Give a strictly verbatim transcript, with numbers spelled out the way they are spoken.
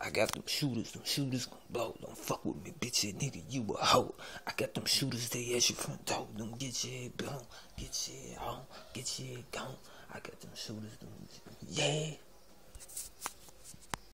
I got them shooters, them shooters gon' blow. Don't fuck with me, bitch, yeah, nigga, you a hoe. I got them shooters, they at your front door. Don't get your head blown, get your head on, get your head gone. I got them shooters, them, yeah.